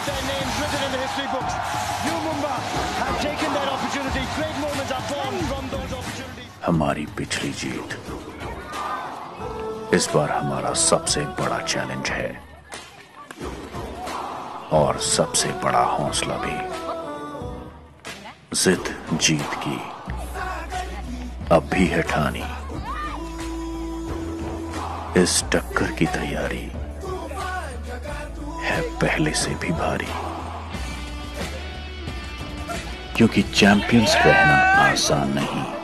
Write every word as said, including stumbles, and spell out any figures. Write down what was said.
their names written in the history books. You Mumba have taken that opportunity. Great moments are born from those opportunities. हमारी पिछली जीत इस बार हमारा सबसे बड़ा challenge है और सबसे बड़ा हौसला भी। जिद जीत की अब भी है ठानी। इस टक्कर की तैयारी है पहले से भी भारी, क्योंकि चैंपियंस रहना आसान नहीं।